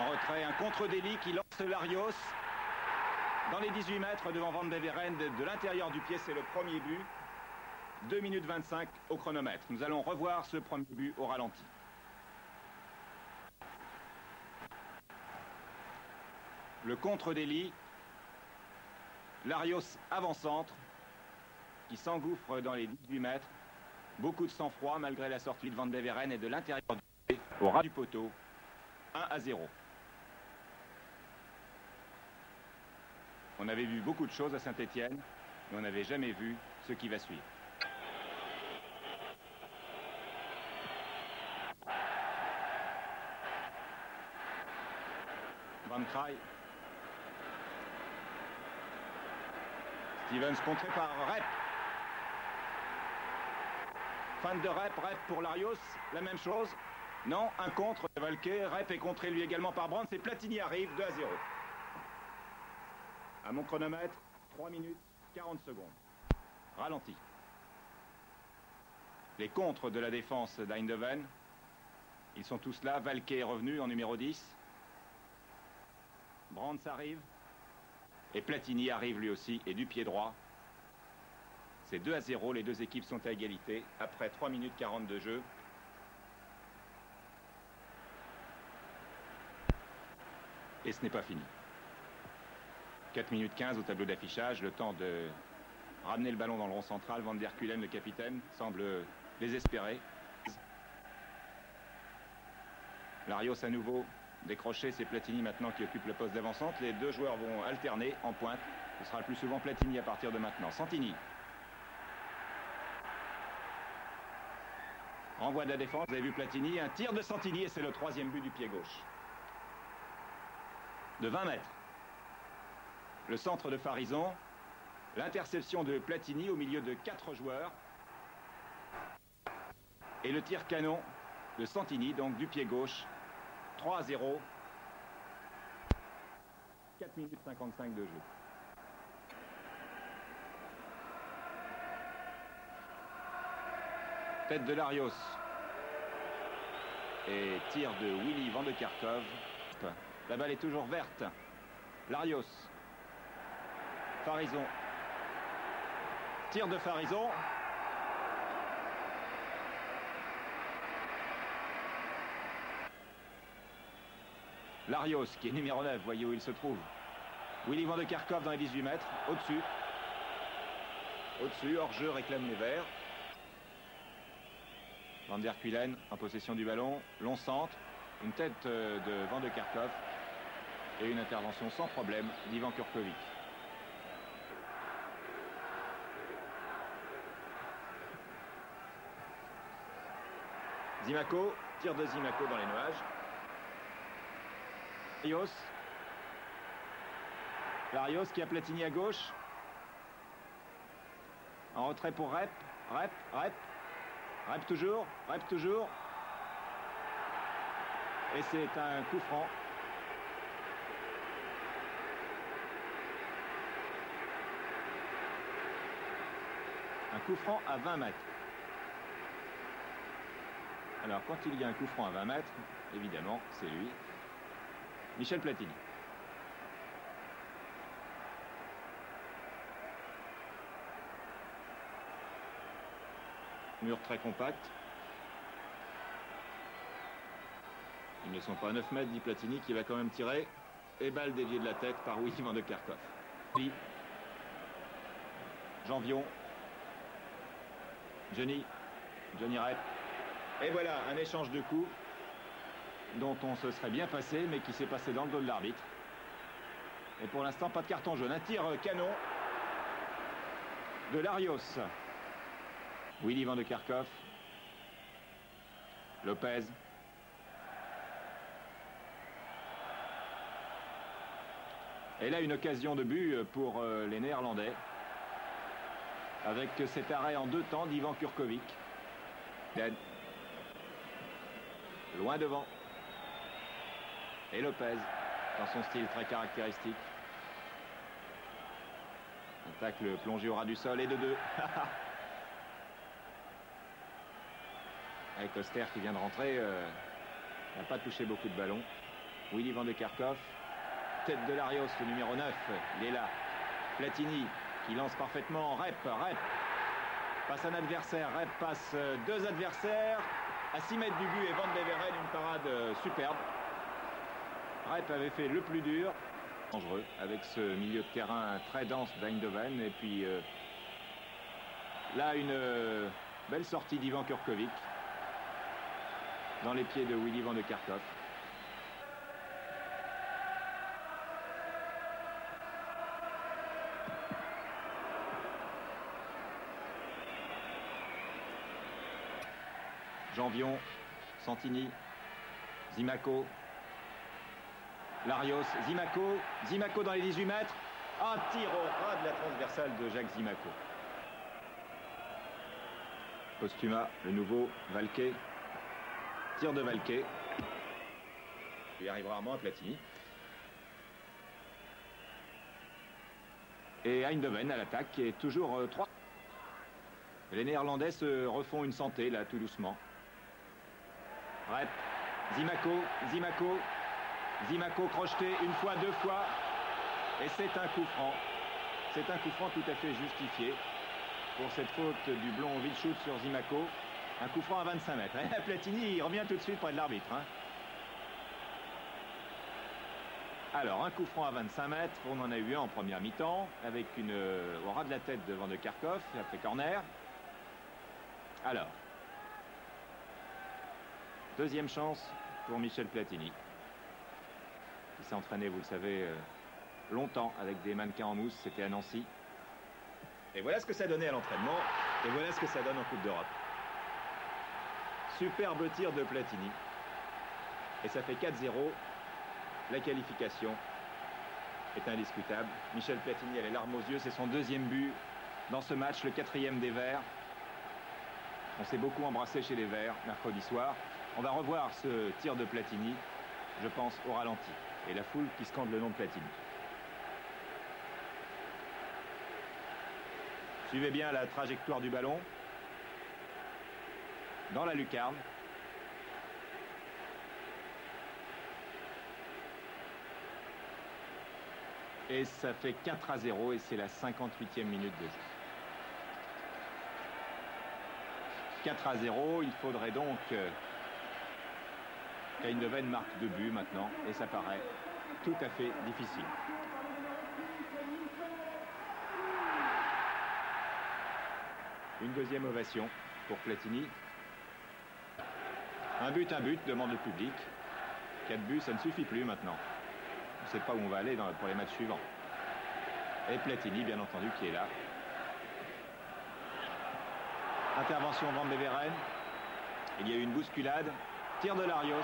En retrait, un contre Dely qui lance Larios dans les 18 mètres devant Van Beveren de l'intérieur du pied. C'est le premier but. 2 minutes 25 au chronomètre. Nous allons revoir ce premier but au ralenti. Le contre Dely. Larios avant-centre qui s'engouffre dans les 18 mètres. Beaucoup de sang-froid malgré la sortie de Van Beveren et de l'intérieur du pied au ras du poteau. 1-0. On avait vu beaucoup de choses à Saint-Étienne, mais on n'avait jamais vu ce qui va suivre. Van Kraai. Stevens contré par Rep. Fin de Rep pour Larios, la même chose. Non, un contre, Valquet, Rep est contré lui également par Brandt, et Platini arrive, 2-0. À mon chronomètre, 3 minutes 40 secondes. Ralenti. Les contres de la défense d'Eindhoven. Ils sont tous là. Valquet est revenu en numéro 10. Brandt arrive. Et Platini arrive lui aussi, et du pied droit. C'est 2-0, les deux équipes sont à égalité après 3 minutes 40 de jeu. Et ce n'est pas fini. 4 minutes 15 au tableau d'affichage, le temps de ramener le ballon dans le rond central. Van der Kulen, le capitaine, semble désespéré. Larios à nouveau décroché, c'est Platini maintenant qui occupe le poste d'avant-centre. Les deux joueurs vont alterner en pointe. Ce sera le plus souvent Platini à partir de maintenant. Santini. Renvoi de la défense, vous avez vu Platini, un tir de Santini et c'est le troisième but du pied gauche. De 20 mètres. Le centre de Farison. L'interception de Platini au milieu de 4 joueurs. Et le tir canon de Santini, donc du pied gauche. 3-0. 4 minutes 55 de jeu. Tête de Larios. Et tir de Willy Van de Kerkhove. La balle est toujours verte. Larios. Farison. Tir de Farison. Larios qui est numéro 9, voyez où il se trouve. Willy Van de Kerkhove dans les 18 mètres, au-dessus. Au-dessus, hors-jeu, réclame les verts. Van der Kulen en possession du ballon, long centre, une tête de Van de Kerkhove et une intervention sans problème d'Ivan Kurkovic. Zimaco, tir de Zimaco dans les nuages. Larios qui a Platini à gauche. En retrait pour Rep. Rep toujours. Et c'est un coup franc. Un coup franc à 20 mètres. Alors quand il y a un coup franc à 20 mètres, évidemment, c'est lui. Michel Platini. Mur très compact. Ils ne sont pas à 9 mètres, dit Platini, qui va quand même tirer. Et balle déviée de la tête par Willy Van de Kerkhove. Puis, Janvion. Johnny Rep. Et voilà, un échange de coups dont on se serait bien passé, mais qui s'est passé dans le dos de l'arbitre. Et pour l'instant, pas de carton jaune. Un tir canon de Larios. Willy Van de Kerkhove. Lopez. Et là, une occasion de but pour les Néerlandais. Avec cet arrêt en 2 temps d'Ivan Kurkovic. Loin devant. Et Lopez, dans son style très caractéristique. Un tacle plongé au ras du sol et de 2. Avec Oster qui vient de rentrer, n'a pas touché beaucoup de ballons. Willy Van de Kerkhoff. Tête de Larios, le numéro 9. Il est là. Platini qui lance parfaitement. Rep passe un adversaire. Rep passe deux adversaires. À 6 mètres du but et Van Beveren, une parade superbe. Rep avait fait le plus dur. Dangereux avec ce milieu de terrain très dense d'Eindhoven. Et puis là, une belle sortie d'Ivan Kurkovic dans les pieds de Willy Van de Kerkhoff. Janvion, Santini, Zimaco, Larios, Zimaco dans les 18 mètres. Un tir au ras de la transversale de Jacques Zimaco. Postuma, le nouveau, Valquet. Tir de Valquet. Il arrive rarement à Platini. Et Eindhoven à l'attaque qui est toujours 3. Les Néerlandais se refont une santé là tout doucement. Rep, Zimaco crocheté une fois, deux fois. Et c'est un coup franc. C'est un coup franc tout à fait justifié pour cette faute du blond Vilchut sur Zimaco. Un coup franc à 25 mètres. Et Platini, il revient tout de suite près de l'arbitre. Alors, un coup franc à 25 mètres. On en a eu un en première mi-temps avec une au ras de la tête de Van de Kerkhoff. Il a fait corner. Alors, deuxième chance pour Michel Platini, qui s'est entraîné, vous le savez, longtemps avec des mannequins en mousse. C'était à Nancy. Et voilà ce que ça donnait à l'entraînement. Et voilà ce que ça donne en Coupe d'Europe. Superbe tir de Platini. Et ça fait 4-0. La qualification est indiscutable. Michel Platini a les larmes aux yeux. C'est son deuxième but dans ce match, le 4e des Verts. On s'est beaucoup embrassé chez les Verts mercredi soir. On va revoir ce tir de Platini, je pense, au ralenti. Et la foule qui scande le nom de Platini. Suivez bien la trajectoire du ballon. Dans la lucarne. Et ça fait 4-0 et c'est la 58e minute de jeu. 4-0, il faudrait donc qu'Eindhoven marque 2 buts maintenant et ça paraît tout à fait difficile. Une deuxième ovation pour Platini. Un but, demande le public. 4 buts, ça ne suffit plus maintenant. On ne sait pas où on va aller pour les matchs suivants. Et Platini, bien entendu, qui est là. Intervention Van Beveren. Il y a eu une bousculade. Tir de Larios.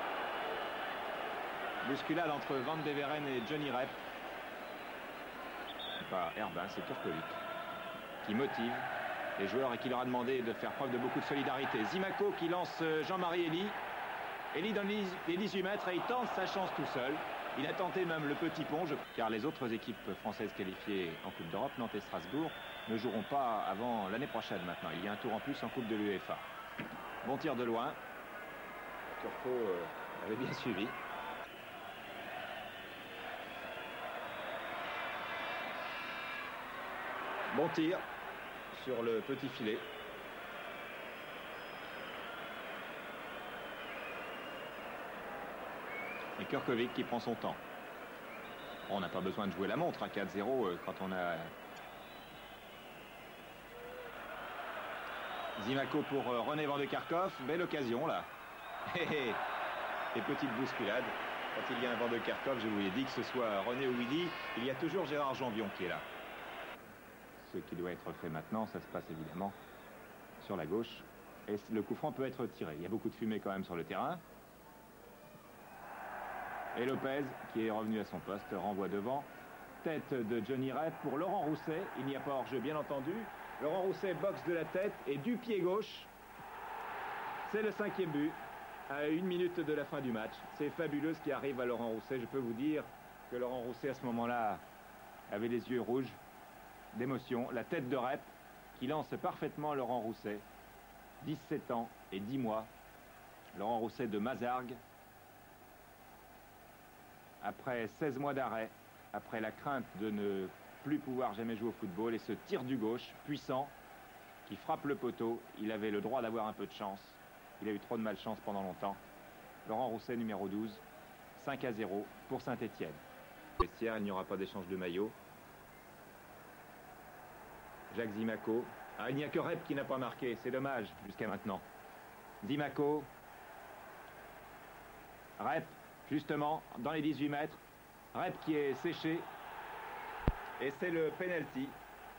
Bousculade entre Van Beveren et Johnny Rep. C'est pas Herbin, c'est Kurkovic qui motive les joueurs et qui leur a demandé de faire preuve de beaucoup de solidarité. Zimaco qui lance Jean-Marie Elie. Elie dans les 18 mètres et il tente sa chance tout seul. Il a tenté même le petit pont, car les autres équipes françaises qualifiées en Coupe d'Europe, Nantes et Strasbourg, ne joueront pas avant l'année prochaine maintenant. Il y a un tour en plus en Coupe de l'UEFA. Bon tir de loin. Turco avait bien suivi. Bon tir sur le petit filet. Et Kurkovic qui prend son temps. On n'a pas besoin de jouer la montre à 4-0 quand on a... Zimaco pour René Van de Kerkhoff. Belle occasion là. Et petite bousculade. Quand il y a un Van de Kerkhoff, je vous l'ai dit, que ce soit René ou Willy, il y a toujours Gérard Janvion qui est là. Ce qui doit être fait maintenant, ça se passe évidemment sur la gauche. Et le coup franc peut être tiré. Il y a beaucoup de fumée quand même sur le terrain. Et Lopez, qui est revenu à son poste, renvoie devant. Tête de Johnny Rep pour Laurent Rousset. Il n'y a pas hors-jeu, bien entendu. Laurent Rousset boxe de la tête et du pied gauche. C'est le 5e but à 1 minute de la fin du match. C'est fabuleux ce qui arrive à Laurent Rousset. Je peux vous dire que Laurent Rousset, à ce moment-là, avait les yeux rouges d'émotion. La tête de Rep qui lance parfaitement Laurent Rousset. 17 ans et 10 mois. Laurent Rousset de Mazargues. après 16 mois d'arrêt, après la crainte de ne plus pouvoir jamais jouer au football, et ce tir du gauche puissant qui frappe le poteau. Il avait le droit d'avoir un peu de chance. Il a eu trop de malchance pendant longtemps. Laurent Rousset, numéro 12, 5-0 pour Saint-Étienne. Vestiaire, il n'y aura pas d'échange de maillot. Jacques Zimaco. Ah, il n'y a que Rep qui n'a pas marqué, c'est dommage jusqu'à maintenant. Zimaco. Rep, justement, dans les 18 mètres. Rep qui est séché. Et c'est le penalty.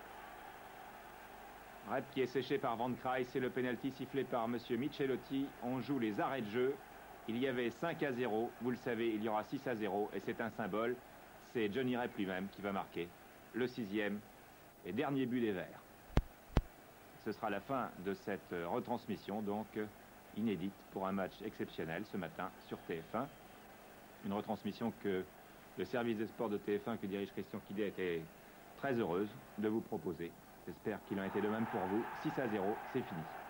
Rep qui est séché par Van Kraay, c'est le penalty sifflé par monsieur Michelotti. On joue les arrêts de jeu. Il y avait 5-0, vous le savez, il y aura 6-0 et c'est un symbole. C'est Johnny Rep lui-même qui va marquer le 6e et dernier but des Verts. Ce sera la fin de cette retransmission, donc inédite pour un match exceptionnel ce matin sur TF1. Une retransmission que le service des sports de TF1 que dirige Christian Quidet était très heureuse de vous proposer. J'espère qu'il en a été de même pour vous. 6-0, c'est fini.